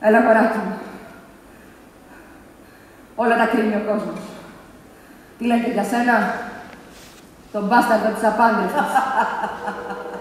Έλα, κοράκι μου. Όλα τα κρίνει ο κόσμος. Τι λένε για σένα, τον μπάσταρδο της απάντρευτης.